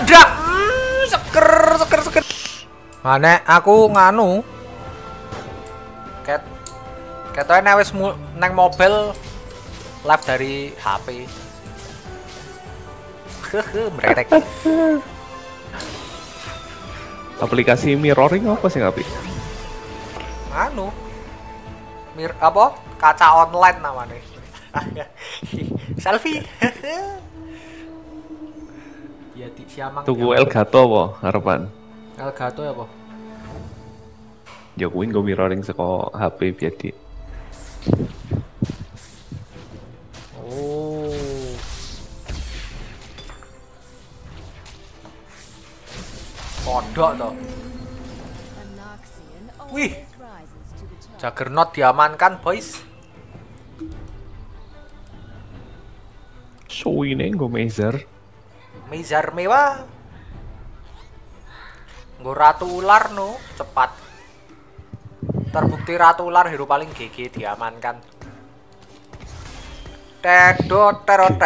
Nendang. Seker. Mana aku nganu. Ketoknya wis neng mobil live dari HP. Merek. Aplikasi mirroring apa sih ngapi? Anu. Apa? Kaca online namanya. Selfie. Ya di siamang. Tuku Elgato apa harapan? Elgato ya apa? Ya kuwi nggo mirroring saka HP biadi. Oh. Kodok toh. Wih. Juggernaut diamankan, boys. So ini nggo Mezar. Mezar mewah. Nggo ratu ular no, cepat. Terbukti ratu ular hero paling GG diamankan. Tedot.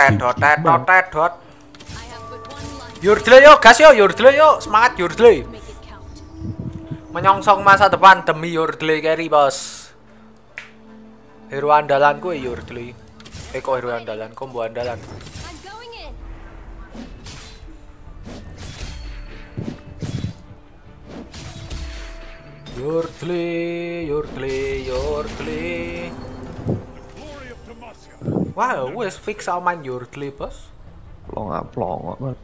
Yurdle yo, gas yo, Yurdle yo, semangat Yurdle. Menyongsong masa depan demi Yurdle carry, bos. Hero andalanku Yurdle. Kok hero andalan, combo andalan. Yurdle. Wow, wes fix sama main Yurdle, bos. Plong banget.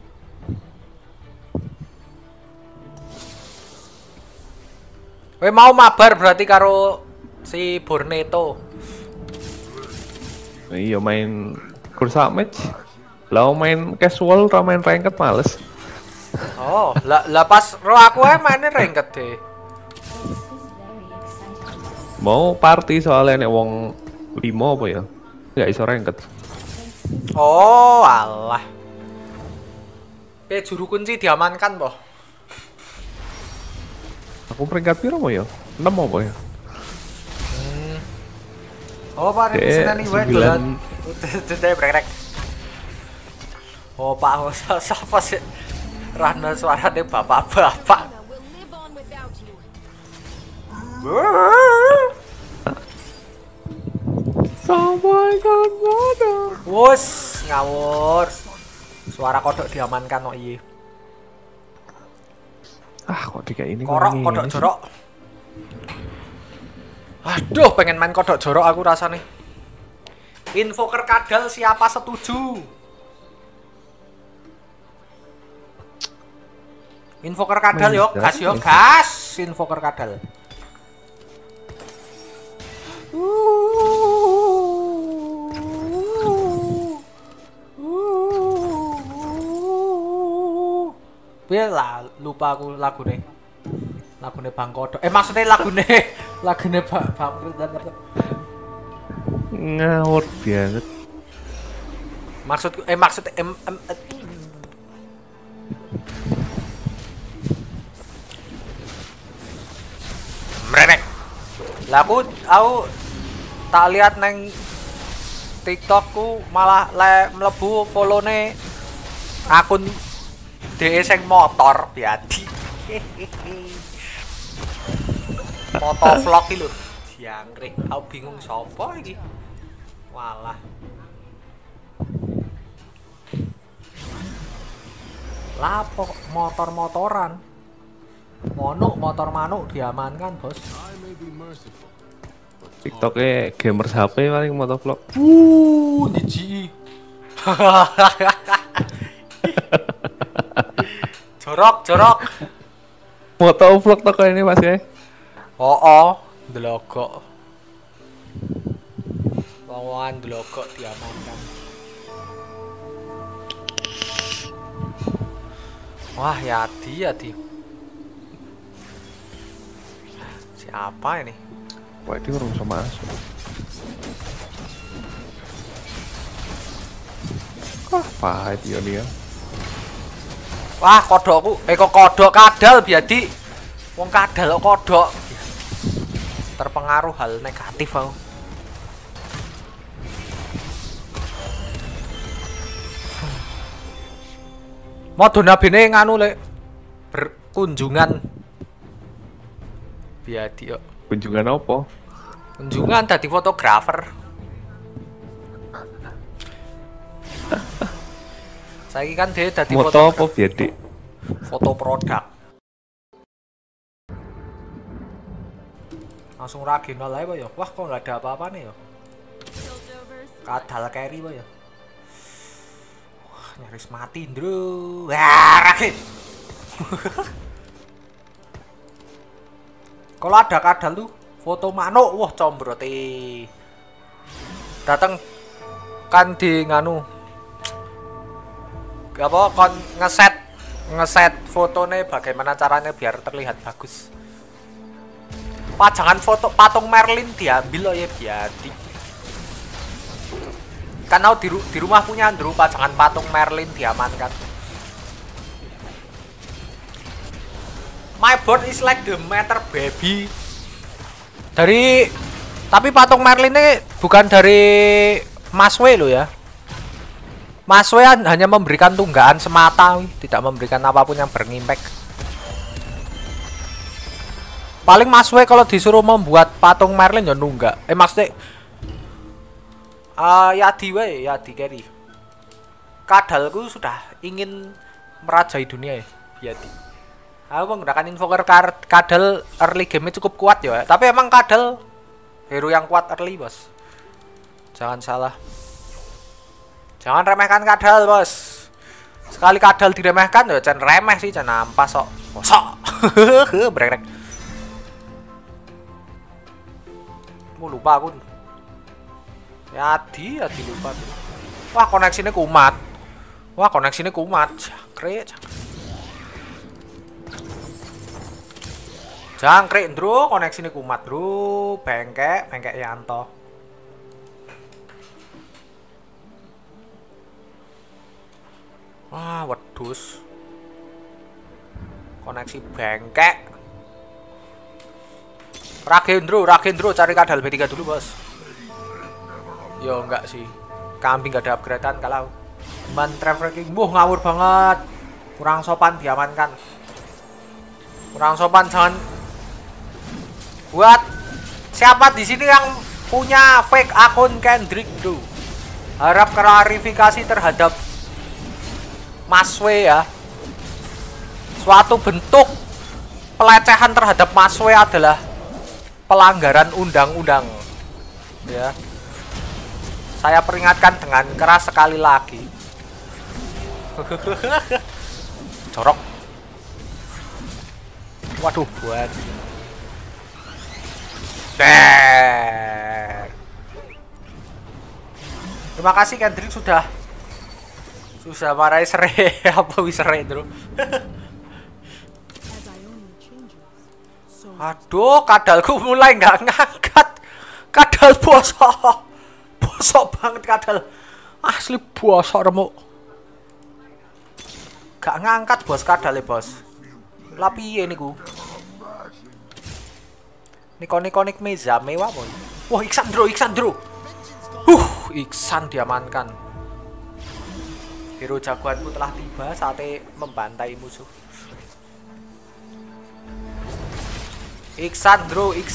Kowe mau mabar berarti karo si Borneto. Iya main kursa match. Lah main casual ra main ranked males. Oh, lah pas ro aku maine ranked deh. Mau party soalnya nek wong 5 apa ya? Enggak iso ranked. Oh, alah. Juru kunci diamankan, boh. Aku peringkat piro mo ya? 6 apa ya? Oh, Pak, ini senani wae dolan. Udah brek. Oh, Pak, sapa sih? Rana suarane bapak-bapak. Sampaikan mana? Wus, ngawur. Suara kodok diamankan kok iya. Ah, kok kayak ini Korok kodok jorok. Aduh, pengen main kodok jorok aku rasanya. Invoker kadal siapa setuju? Invoker kadal yo, gas yo, gas. Invoker kadal. Piye lah, lupa aku lagune Bang Kodok. Maksudnya lagune Bang ngawur banget. Maksudku merenek. Lah aku tak lihat neng TikTokku malah mlebu follow-ne akun DE sing motor biadi. Moto vlog iki lho. Jangkrik, aku bingung sapa iki. Walah. Lapo motor-motoran. Motor manuk diamankan, bos. TikToknya gamers HP paling motovlog. Diji. Jorok. Motovlog toko ini Mas ya. Oh, delogok. Wong-wongan delogok diamankan. Wah, Yadi. Siapa ini? Wah, dia orang bisa masuk. Wah, pahit dia. Wah, kodokku. Kok kodok kadal biadi. Wong kadal kok kodok. Terpengaruh hal negatif aku. Modho nabene nganu lek berkunjungan. Biadi yo. Kunjungan apa? Kunjungan dadi fotografer. Saiki kan dia dadi Moto apa biadi? foto produk. Langsung regional aja Pak ya. Wah kok nggak ada apa-apa nih ya. Kadal carry Pak ya. Wah nyaris mati bro. Wah rakit. Kalau ada kadal tuh foto manuk, wah combrote. Datang kan di nganu. Apa kon ngeset fotonya bagaimana caranya biar terlihat bagus. Pajangan foto patung Merlin diambil loh ya biadi. Karena di rumah punya Andrew pajangan patung Merlin diamankan. My board is like the matter baby. Tapi patung Merlin ini bukan dari Mas W lo ya. Mas W hanya memberikan tunggaan semata, tidak memberikan apapun yang berimpact. Paling Mas W kalau disuruh membuat patung Merlin ya nunggak. Maksudnya Yadi we, Yadi carry. Kadalku sudah ingin merajai dunia ya, Yadi. Aku menggunakan invoker Kadal early game cukup kuat ya, tapi emang Kadal hero yang kuat early bos. Jangan salah. Jangan remehkan Kadal bos. Sekali Kadal diremehkan ya jangan remeh sih, jangan nampas sok. Sok. Brengsek. Mau lupa aku. Yadi lupa tuh. Wah koneksinya kumat. Jangkrik. Jangkrik bro, koneksinya kumat bro. Bengkek Yanto. Wah wedus. Koneksi bengkek. Ragendro cari Kadal B3 dulu bos. Yo enggak sih. Kambing gak ada upgradean kalau man trafficking. Ngawur banget. Kurang sopan diamankan. Kurang sopan jangan. Buat siapa di sini yang punya fake akun Kendrick bro? Harap klarifikasi terhadap Mas W ya. Suatu bentuk pelecehan terhadap Mas W adalah pelanggaran undang-undang. Ya. Saya peringatkan dengan keras sekali lagi. Corok. Waduh, buat. Terima kasih Kendrick sudah marahi serai apa wis serai bro. Aduh, Kadalku mulai nggak ngangkat. Kadal bosok banget Kadal. Asli bosok remuk. Gak ngangkat bos Kadal ya bos. Lah piye niku? Nikonik meza mewah boy. Wah Iksan Dro. Iksan diamankan. Hero jagoanku telah tiba saatnya membantai musuh. Iksan.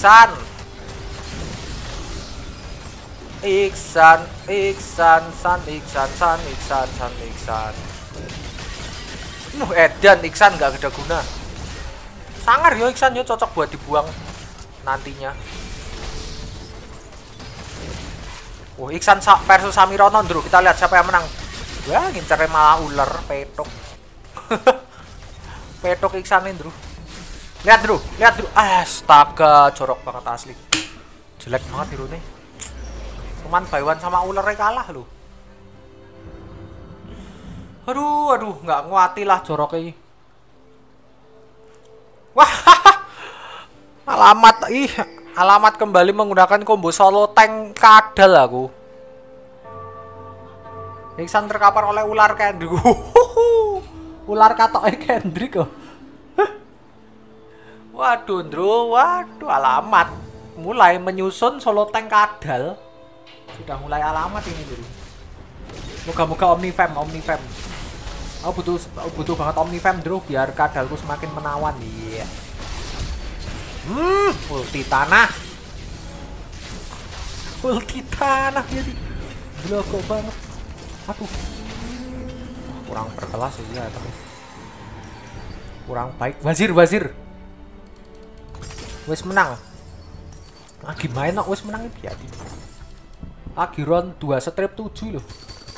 Edan Iksan gak ada guna. Sangar yo Iksan yo cocok buat dibuang nantinya. Iksan versus Samirono Bro. Kita lihat siapa yang menang. Wah, ngincernya malah ular petok. Petok Iksan ini Bro. Lihat Bro. Astaga, jorok banget asli. Jelek banget hero nih. Cuman Baywan sama ularnya kalah loh. Aduh, nggak nguati lah joroknya. Wah, alamat kembali menggunakan combo solo tank Kadal aku. Iksan terkapar oleh ular Kendrick. Ular katoknya Kendrick kok. Waduh, Bro, alamat mulai menyusun solo tank Kadal. Sudah mulai alamat ini, Bro. Moga-moga Omnifem. Aku butuh banget Omnifem bro biar kadalku semakin menawan. Iya. Ulti tanah. Ulti tanah jadi blogo banget. Aduh. Kurang berkelas ya tapi. Kurang baik. Wazir. Wes menang. Lagi main kok wes menang iki. Lagi round 2 strip 7 loh.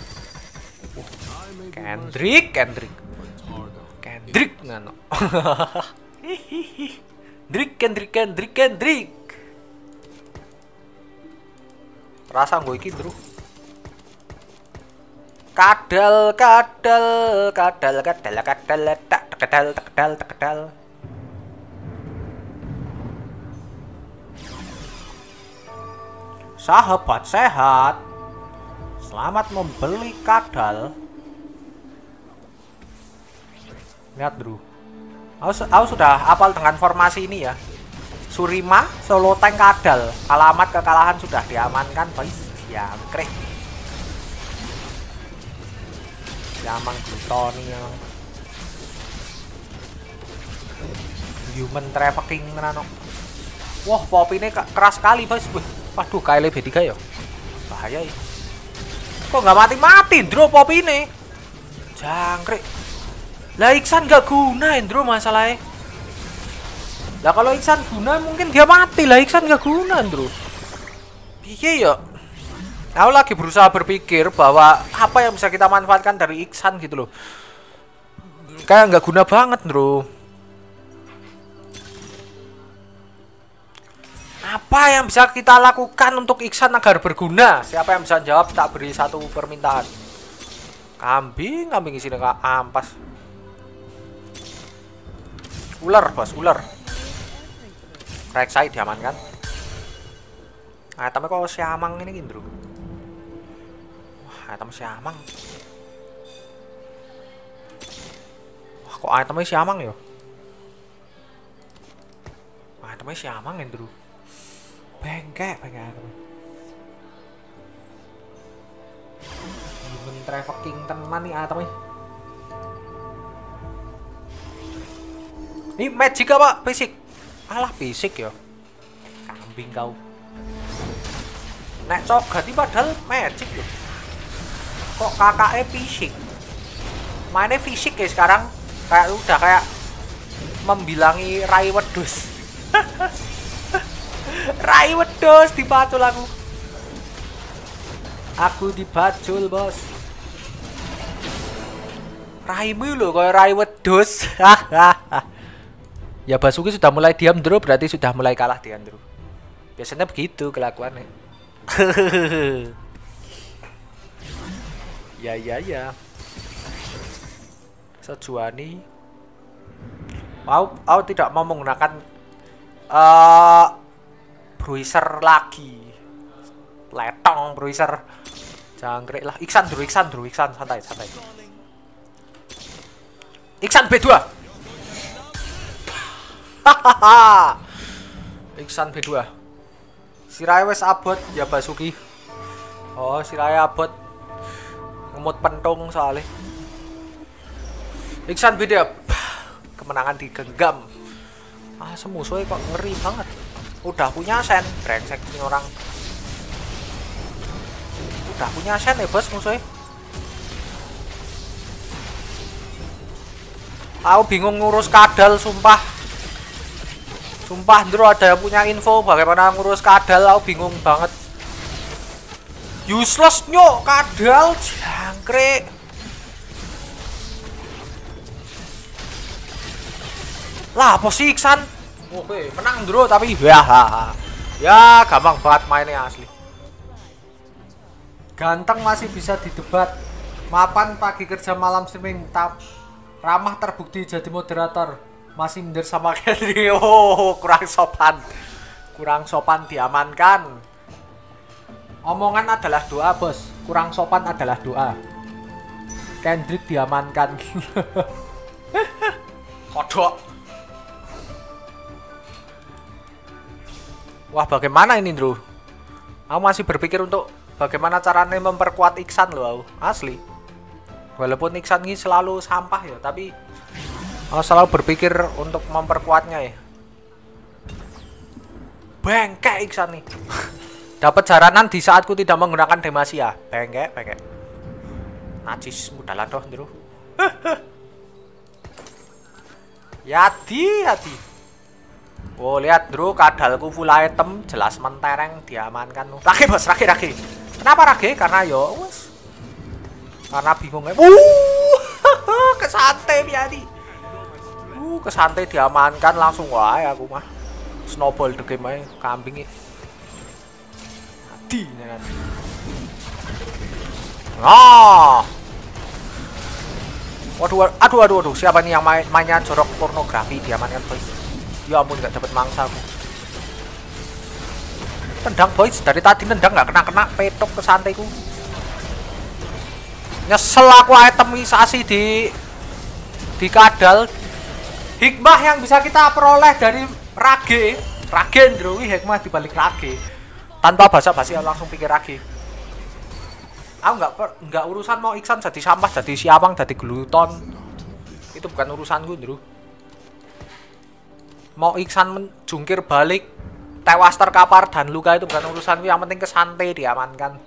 Kendrick ngano. Kendrick. Rasa gue iki, Bro. Kadal. Sahabat sehat, selamat membeli kadal. Lihat bro, aku sudah hafal dengan formasi ini ya. Surima, solo tank kadal. Alamat kekalahan sudah diamankan, boys. Jangkrik. Jamang Glutoni emang. Human trafficking menano. Wah, pop ini keras sekali, boys. Waduh, KLB 3 ya. Bahaya ya. Kok nggak mati-mati, Bro, pop ini. Jangkrik. Lah Iksan nggak guna, Bro, masalahnya. Lah kalau Iksan guna mungkin dia mati. Lah Iksan nggak guna, Bro. Iya ya. Aku lagi berusaha berpikir bahwa apa yang bisa kita manfaatkan dari Iksan gitu loh. Kayak nggak guna banget, Bro. Apa yang bisa kita lakukan untuk Iksan agar berguna? Siapa yang bisa jawab? Tak beri satu permintaan. Kambing isi dengan ampas. Ular, bos, ular. Rek'Sai diamankan. Itemnya kok siamang ini gitu, Bro. Wah, item siamang. Wah, kok itemnya siamang ya? Itemnya siamang ya, Bro. Bengkek. Human trafficking teman nih itemnya. Ini magic apa? Fisik? Alah fisik ya. Kambing kau. Nek cogat ini padahal magic loh. Kok kakaknya fisik? Mainnya fisik ya sekarang. Kayak udah kayak membilangi Rai Wedus. Rai Wedus dibacul aku. Aku dibacul, bos. Raimu loh kayak Rai Wedus. Ya Basuki sudah mulai diam, Bro, berarti sudah mulai kalah dia, Bro. Biasanya begitu kelakuannya. Ya. Sejuani. Aku tidak mau menggunakan bruiser lagi. Letong bruiser. Jangkrik lah. Iksan, santai. Iksan B2. Hahaha. Iksan B2. Sirahe wis abot ya Basuki. Oh, sirahe abot. Ngemut pentung soalnya. Iksan B2. Kemenangan digenggam. Semusuhnya kok ngeri banget. Udah punya sen, brengsek ini orang. Udah punya sen ya bos musuhnya. Aku bingung ngurus kadal, sumpah. Sumpah, Bro, ada yang punya info bagaimana ngurus kadal, aku bingung banget. Useless nyok kadal, jangkrik. Lah, apa sih Iksan? Oke, menang Bro, tapi ya gampang banget mainnya asli. Ganteng masih bisa didebat. Mapan pagi kerja malam streaming. Ramah terbukti jadi moderator. Masih minder sama Kendrick. Oh, kurang sopan diamankan. Omongan adalah doa, bos. Kurang sopan adalah doa. Kendrick diamankan. Kodok. Wah, bagaimana ini, Bro? Aku masih berpikir untuk bagaimana caranya memperkuat Iksan loh, aku. Asli. Walaupun Iksan ini selalu sampah ya, tapi selalu berpikir untuk memperkuatnya ya. Bengkek Iksan nih. Dapat jaranan di saatku tidak menggunakan Demacia. Bengkek. Najis mudalah doh, Bro. Yati. Oh, lihat, Bro, kadalku full item, jelas mentereng diamankan. Rage, Bos, rage. Kenapa rage? Karena yo wes. Karena bingung ya. Kesantai Yati. Kesantai diamankan langsung wae aku mah. Snowball the game aja, kambing ini. Mati kan. Waduh, siapa nih yang mainnya jorok pornografi diamankan, boys? Ya ampun, nggak dapat mangsa aku. Tendang, boys, dari tadi nendang nggak kena petok ke santaiku. Nyesel aku itemisasi di kadal. Hikmah yang bisa kita peroleh dari Rage Ndro, hikmah dibalik Rage. Tanpa basa-basi langsung pikir Rage. Aku nggak urusan mau Iksan jadi sampah, jadi siawang, jadi gluton. Itu bukan urusanku, Ndro. Mau Iksan menjungkir balik, tewas terkapar dan luka itu bukan urusanku, yang penting kesantai diamankan.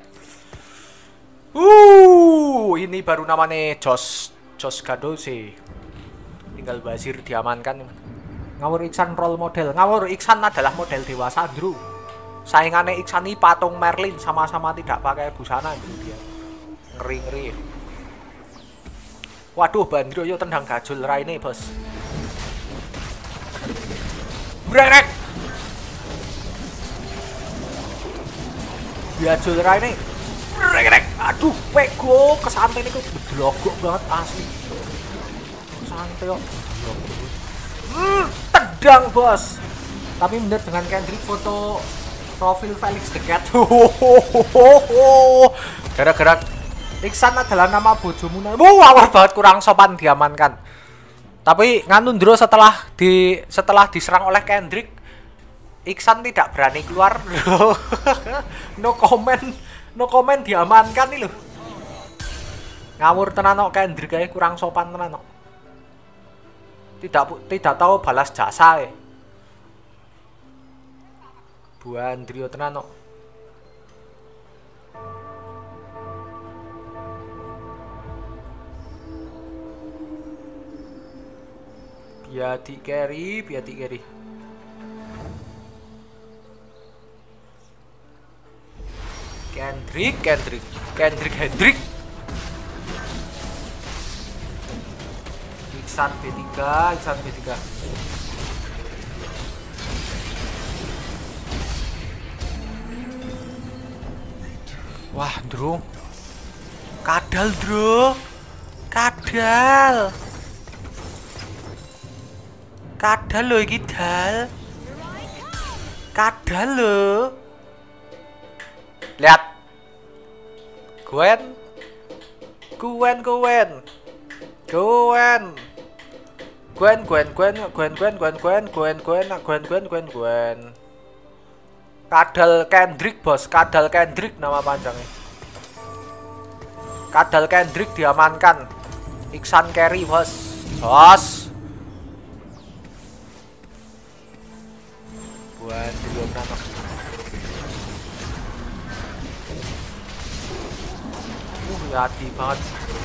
Ini baru namanya Jos Gadose. Tinggal Basir diamankan. Ngawur Iksan role model. Ngawur Iksan adalah model dewasa, Ndro. Saingannya Iksan ini patung Merlin, sama-sama tidak pakai busana, Ndro, dia. Ngeri. Waduh, Bandro yo tendang gajul raine, Bos. Brek. Gajul raine. Brek. Aduh, pego kesantai niku bedlogok banget asli. Santai kok. Tendang, Bos. Tapi bener dengan Kendrick foto profil Felix the Cat. Gara-gara Iksan adalah nama bojomu. Awal banget kurang sopan diamankan. Tapi nganu Ndro, setelah diserang oleh Kendrick, Iksan tidak berani keluar. No comment diamankan nih loh. Ngawur tenan kok Kendrick kayak kurang sopan tenan kok. Tidak tahu balas jasa ya. Bu Andrio tenan kok. Biati carry. Hendrik. Iksan B3. Wah, Ndro. Kadal, Ndro. Kadal lo iki dal. Kadal lo. Lihat. Gwen. Kadal Kendrick, Bos. Kadal Kendrick nama panjangnya. Kadal Kendrick diamankan. Iksan carry, Bos. Buat belum nano. Hati banget.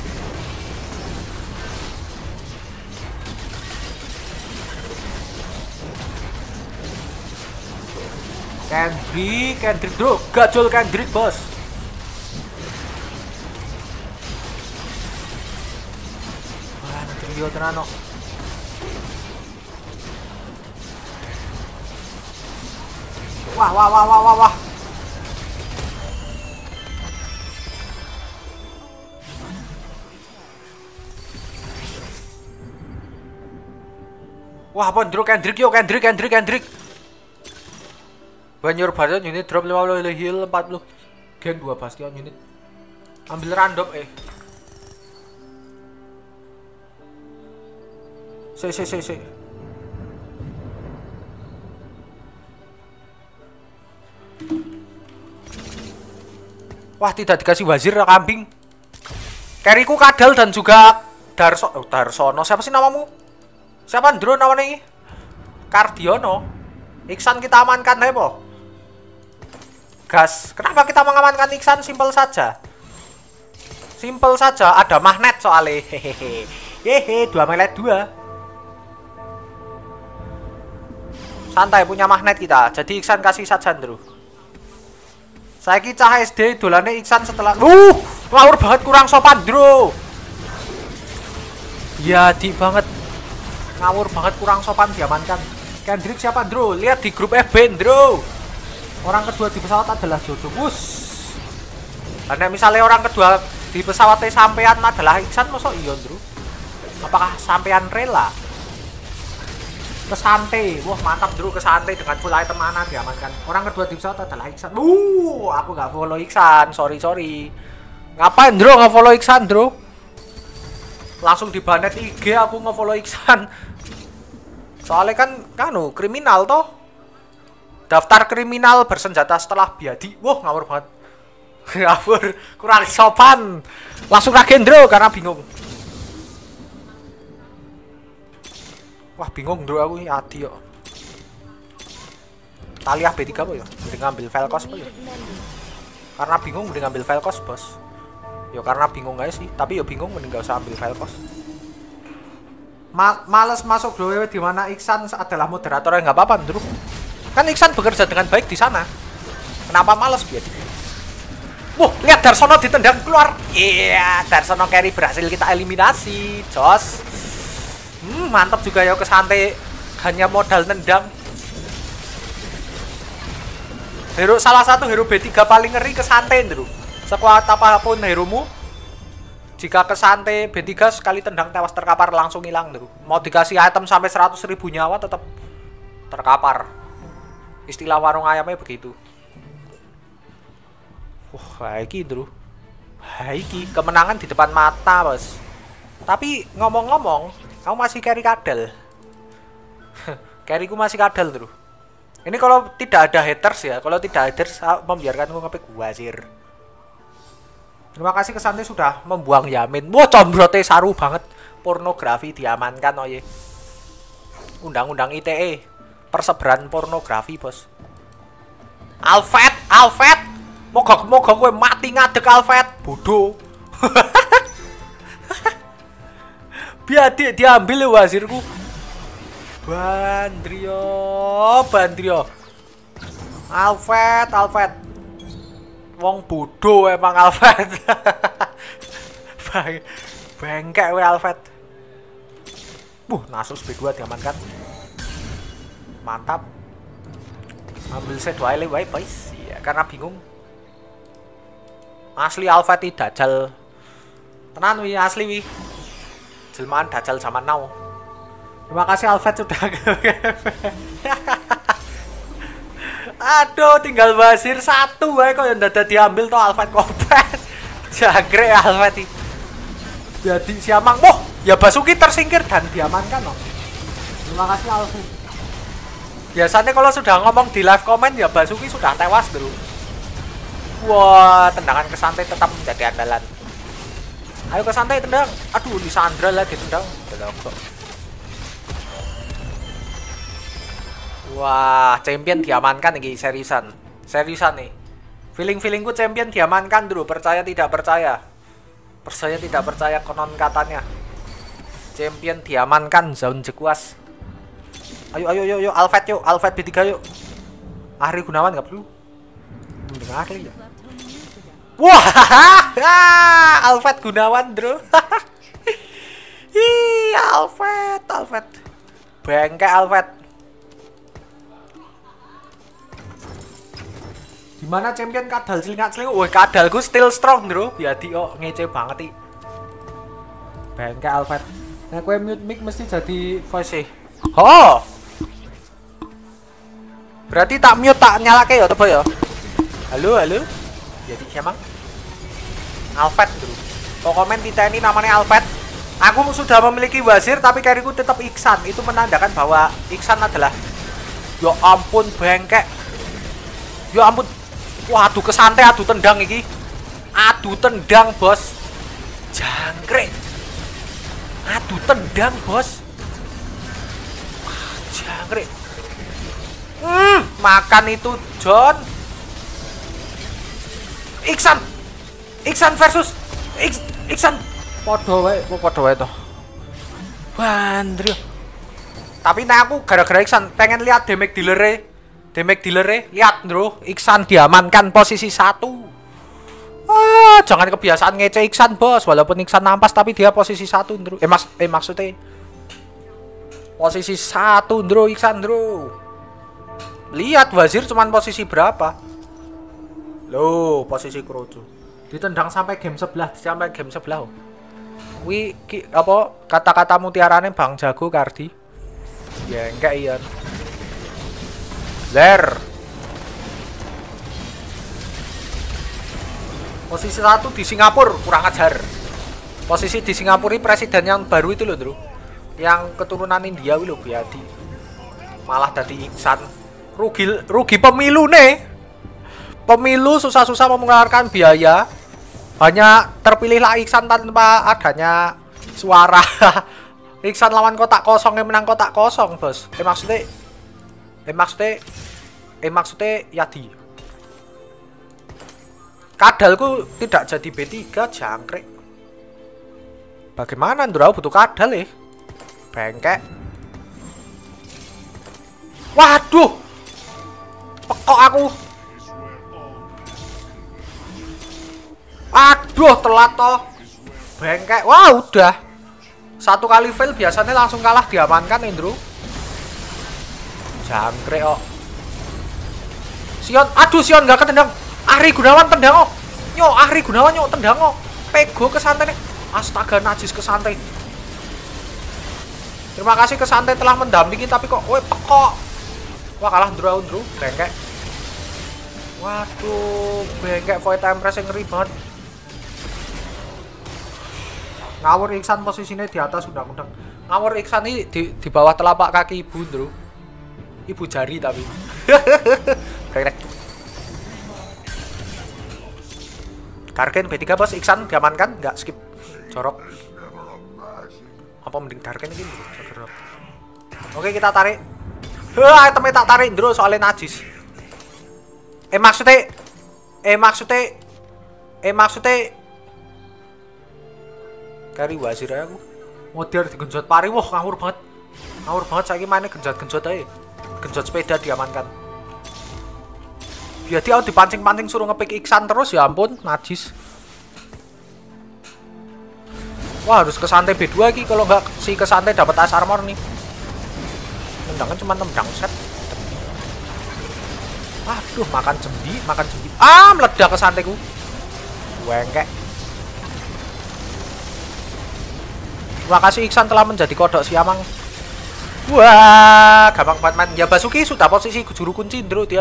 Kendrick bro, gajol Kendrick, Bos. Wah, trio tenano. Wah. Wah, Pondro Kendrick. When your bastion unit drop 50 heal 40. Gen 2 bastion unit. Ambil random Si. Wah, tidak dikasih wazir kambing. Carryku Kadal dan juga Darsono. Siapa sih namamu? Siapa Ndro namanya ini? Cardiono. Iksan kita amankan Hebo. Gas. Kenapa kita mengamankan Iksan? Simpel saja. Simpel saja. Ada magnet soalnya. Hehehe. Hehe. 2 magnet 2. Santai punya magnet kita. Jadi Iksan kasih saja Ndro. Saya cah SD dolane Iksan setelah ngawur banget kurang sopan Ndro. Ya di banget. Ngawur banget kurang sopan diamankan. Kendrick siapa Ndro? Lihat di grup FB Ndro. Orang kedua di pesawat adalah jodoh. Karena misalnya orang kedua di pesawatnya sampean adalah Iksan, masa iya Ndro? Apakah sampean rela? Kesante, wah mantap Ndro, kesante dengan full item mana diamankan. Orang kedua di pesawat adalah Iksan. Aku nggak follow Iksan, sorry. Ngapain Ndro nggak follow Iksan Ndro? Langsung di banet IG aku nge-follow Iksan. Soalnya kan kriminal toh. Daftar kriminal bersenjata setelah Biadi. Wah ngawur banget. Ngawur, kurang sopan. Langsung ragen Ndro karena bingung. Wah bingung Ndro aku hati yo. Taliah B3 apa ya? Mending ngambil Velcos apa ya? Karena bingung mending ngambil Velcos bos. Yo karena bingung aja sih, tapi yo bingung mending gak usah ambil Velcos. Males masuk DOW di mana Iksan adalah moderator yang nggak apa-apa Ndro. Kan Iksan bekerja dengan baik di sana. Kenapa males biar? Lihat Darsono ditendang keluar. Iya, Darsono carry berhasil kita eliminasi, jos. Mantap juga ya kesante hanya modal nendang. Salah satu hero B3 paling ngeri kesante Ndro. Sekuat apapun heromu, jika kesante B3 sekali tendang tewas terkapar langsung hilang Ndro. Mau dikasih item sampai 100.000 nyawa tetap terkapar. Istilah warung ayamnya begitu. Haiki Ndro. Haiki kemenangan di depan mata bos. Tapi ngomong-ngomong, kamu masih carry Kadal. Carryku masih Kadal Ndro. Ini kalau tidak ada haters ya, kalau tidak haters membiarkanku ngepick wazir. Terima kasih kesante sudah membuang Yamin. Combrote saru banget. Pornografi diamankan oye. Undang-undang ITE. Persebaran pornografi bos. Alfred. Moga-moga gue mati ngadek Alfred. Bodoh. Biar diambil ya wazirku. Bandrio. Alfred. Wong bodoh emang Alfred. Bengkek we Alfred. Nasus B2 diamankan. Mantap. Ambil set wae guys. Iya, karena bingung. Asli Alfred iki dajal. Tenan wi asli wi. Jelmaan dajal zaman now. Terima kasih Alfred sudah. Aduh, tinggal Basir satu wae kok yang dadak diambil toh Alfred Kopet. Jagre Alfred iki. Jadi siamang. Ya Basuki tersingkir dan diamankan loh. Terima kasih Alfred. Biasanya kalau sudah ngomong di live comment ya Basuki sudah tewas dulu. Wah, tendangan ke santai tetap menjadi andalan. Ayo ke santai tendang. Aduh, Lisandra lah ditendang. Wah, champion diamankan nih seriusan nih. Feelingku champion diamankan dulu. Percaya tidak percaya konon katanya. Champion diamankan zone jekuas. Ayo Alfred B3 yuk. Ahri Gunawan nggak perlu. Mending Ahri ya. Wah, Alfred Gunawan bro. Alfred. Bengkek Alfred. Gimana champion Kadal selingat-selingut? Woi, Kadalku still strong, bro. Biadi ngece banget nih. Bengkek Alfred. Nah, kue mute mic mesti jadi voice. Berarti tak mute tak nyalake ya, coba ya. Halo. Jadi siapa? Alfred, bro. Kok komen kita ini namanya Alfred. Aku sudah memiliki wazir tapi carryku tetap Iksan. Itu menandakan bahwa Iksan adalah ya ampun bengkek. Ya ampun. Waduh kesantai adu tendang iki. Adu tendang, bos. Jangkrik. Aduh tendang, Bos. Jangkrik. Makan itu, John. Iksan versus Iksan. Podo wae to. Bandrio. Tapi nah aku gara-gara Iksan pengen lihat damage dealer-e. Lihat, Bro. Iksan diamankan posisi 1. Jangan kebiasaan ngece Iksan, Bos. Walaupun Iksan nampas tapi dia posisi 1, Bro. Maksudnya posisi 1, Bro, Iksan, Bro. Lihat Wazir cuman posisi berapa? Loh, posisi Kroco. Ditendang sampai game sebelah. Apa kata-kata mutiarane Bang Jago Kardi. Ya enggak iya. Ler. Posisi 1 di Singapura, kurang ajar. Posisi di Singapura ini presiden yang baru itu loh, Bro. Yang keturunan India wih loh, Biadi. Malah tadi Iksan. Rugi pemilu nih. Pemilu susah-susah mengeluarkan biaya. Hanya terpilihlah Iksan tanpa adanya suara. Iksan lawan kotak kosong yang menang kotak kosong, Bos. Maksudnya Yadi. Kadalku tidak jadi B3, jangkrik. Bagaimana Ndra butuh kadal bengkek. Waduh. Pekok aku. Aduh, telat toh. Bengkek. Wah, udah. Satu kali fail biasanya langsung kalah diamankan, Indro. Jangkrik kok. Sion, aduh Sion nggak ketendang. Ahri Gunawan tendang kok. Ahri Gunawan tendang kok. Pego ke santai nih. Astaga, najis ke santai. Terima kasih ke santai telah mendampingi tapi kok pekok. Wah, kalah Indro. Bengkek. Waduh, bengkek Void Empress yang ngeri banget. Ngawur Iksan posisinya di atas undang-undang. Ngawur Iksan ini di bawah telapak kaki ibu, Bro. Ibu jari tapi. Krek. Darken B3, Bos. Iksan diamankan, nggak skip. Jorok. Apa mending Darken ini? Oke, kita tarik. Itemnya tak tarik, Bro, soalnya najis. Maksudnya kari Wazir aku. Model digenjot pari, wah ngawur banget. Saiki mainnya genjot aja. Genjot sepeda diamankan. Dia dipancing-pancing suruh ngepick Iksan terus, ya ampun, najis. Wah, harus ke santai B2 lagi kalau nggak si ke santai dapat as armor nih. Tendangan cuma tendang set. Aduh, makan cembi. Meledak ke santaiku. Wengkek. Terima kasih Iksan telah menjadi kodok siamang. Wah, gampang banget main. Ya Basuki sudah posisi juru kunci, Ndro.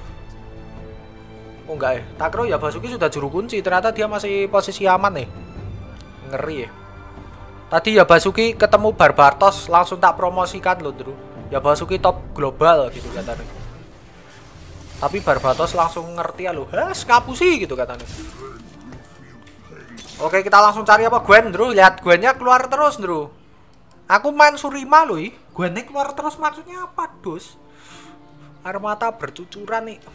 Oh enggak Takro ya Basuki sudah juru kunci. Ternyata dia masih posisi aman Ngeri Tadi ya Basuki ketemu Barbatos langsung tak promosikan loh, Ndro. Ya Basuki top global gitu katanya. Tapi Barbatos langsung ngerti ya loh. Ngapusi gitu katanya. Oke, kita langsung cari apa? Gwen, Bro. Lihat Gwennya keluar terus, Bro. Aku main Surima loh, Gwennya keluar terus maksudnya apa, Dos? Air mata bercucuran nih.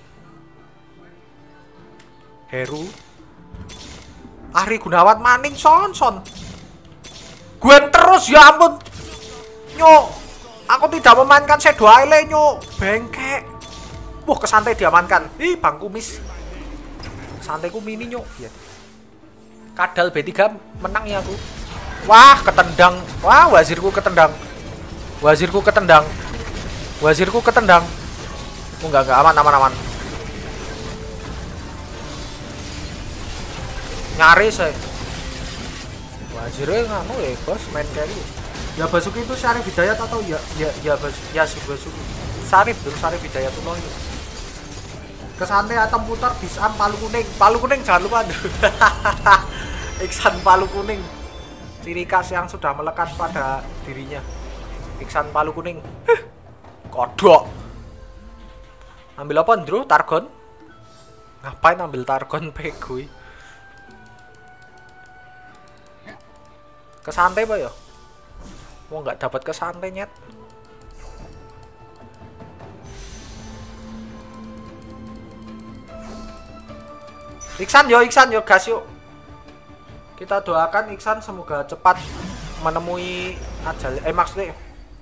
Heru. Ahri Gunawan maning son. Gwen terus, ya ampun. Aku tidak memainkan Shadow Island, Bengkek. Wah, kesantai diamankan. Bang Kumis. Santaiku mini, Ya. Kadal B3 menang ya aku. Wah, ketendang. Wah, wazirku ketendang. Oh, enggak aman. Nyaris wazirnya nganu Bos, main carry. Ya Basuki itu Syarif Hidayat atau ya si Basuki. Syarif Hidayat tuh Kesantai atom putar disam palu kuning jangan lupa. Iksan palu kuning, ciri khas yang sudah melekat pada dirinya. Iksan palu kuning. Kodok. Ambil apa, Ndro? Targon? Ngapain ambil Targon pegui? Kesantai apa ya? Wah nggak dapat kesantai nyet. Iksan yo gas yuk. Kita doakan Iksan semoga cepat menemui ajal. Maksudnya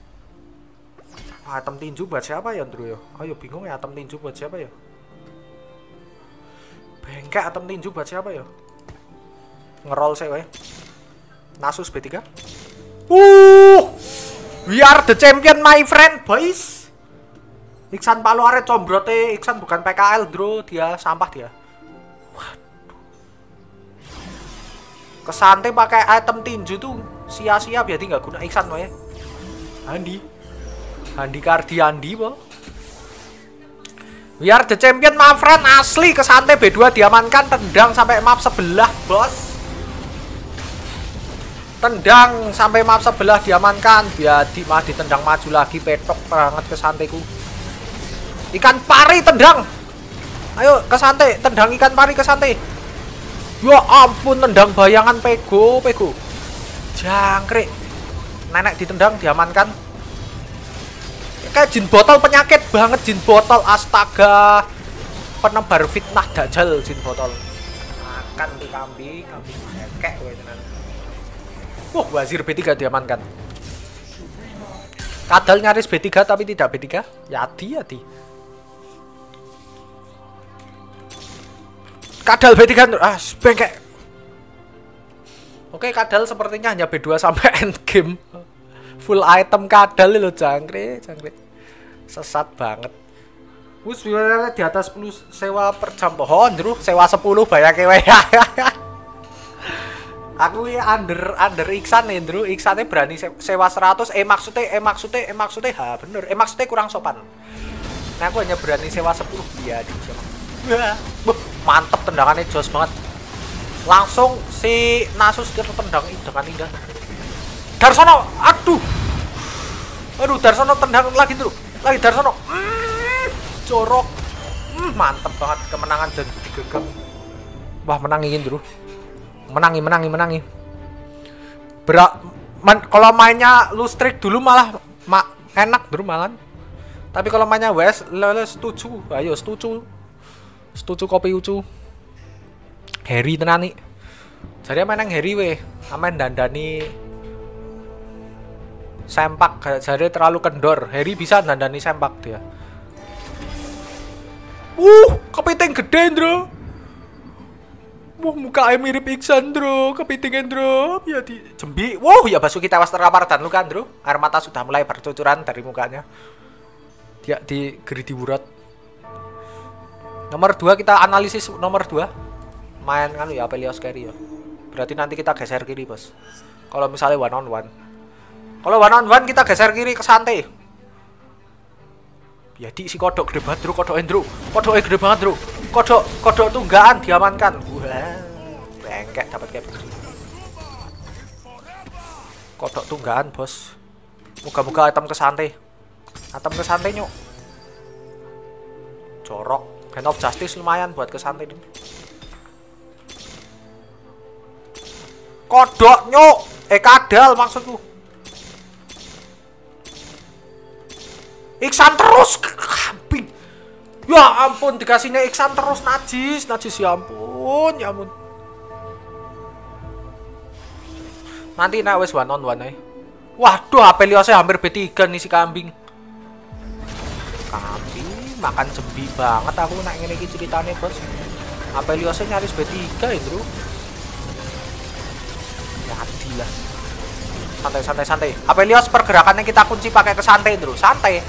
item tinju buat siapa ya Andrew ya? Ayo bingung ya, item tinju buat siapa ya? Bengkak item tinju buat siapa ya? Ngerol saya we. Nasus B3. We are the champion my friend boys. Iksan Palu Aret combrote, Iksan bukan PKL bro, dia sampah dia. Kesantai pakai item tinju tuh sia-sia, berarti nggak guna Iksan we. Andi Kardiandi po. We are the champion my friend, asli kesantai B2 diamankan, tendang sampai map sebelah bos. Tendang sampai map sebelah diamankan, biadi mah ditendang maju lagi, petok banget kesantaiku. Ikan pari tendang. Ayo kesantai, tendang ikan pari kesantai. Ya ampun, tendang bayangan pego. Jangkrik. Nenek ditendang diamankan. Kayak jin botol, penyakit banget jin botol, astaga. Penebar fitnah dajjal jin botol. Makan di kambing kayak gue tenan. Wazir B3 diamankan. Kadal nyaris B3 tapi tidak B3. Yati. Kadal B3 bengkek. Oke, Kadal sepertinya hanya B2 sampai end game. Full item Kadal lo jangkrik. Sesat banget. Wus di atas 10 sewa per jam pohon, Bro. Sewa 10 bayar kewe. Aku ya under Iksan nih, Bro. Iksannya berani sewa 100. Maksudnya bener. Maksudnya kurang sopan. Nah, aku hanya berani sewa 10 dia di siapa. Mantep tendangannya, jos banget. Langsung si Nasus tertendang dengan indah. Darsono, aduh, Darsono tendang lagi Bro. Lagi Darsono. Jorok. Mantep banget, kemenangan dan digenggam. Wah, menangin Bro. Menangi. Kalau mainnya lu streak dulu malah enak Bro malah. Tapi kalau mainnya Wes, setuju. Ayo setuju kopi ucu. Harry tenan nih. Jadi main yang Harry we, aman dandani sempak, jadi terlalu kendor. Harry bisa dandani sempak dia. Kepiting gede, Bro. Mukanya mirip Iksan, Bro. Kepitingin, Bro. Ya di jembi. Ya Basuki tewas terkapar dan luka, Bro. Air mata sudah mulai bercucuran dari mukanya. Dia geridi wurat. Nomor 2 kita analisis nomor 2. Main kan ya Apelios carry ya. Berarti nanti kita geser kiri, Bos. Kalau misalnya one on one kita geser kiri ke santai. Ya si kodok gede banget, Bro. Kodoknya gede banget, Bro. Kodok tunggaan diamankan. Wah, bengkek dapat kayak begini. Kodok tunggaan, Bos. Moga-moga item ke santai. Nyok. Jorok. Hand of Justice lumayan buat ke santai ini. Kodok nyok. Kadal maksudku. Iksan terus kambing. Ya ampun, dikasihnya Iksan terus najis ya ampun. Nanti wes one on one. Waduh, Apeliosnya hampir B3 nih si kambing. Makan jembi banget aku nak ngene iki ceritane, Bos. Apeliosnya nyaris B3 ya, Bro. Ya adilah. Santai. Apelios pergerakannya kita kunci pakai kesantai, Bro. Santai.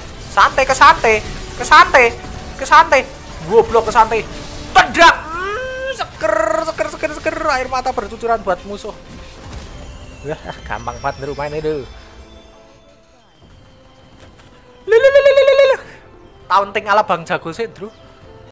Goblok kesantai. Tendang. Seker. Air mata bercucuran buat musuh. Wah, gampang banget, Bro, main itu. Taunting ala Bang Jago sih, Bro.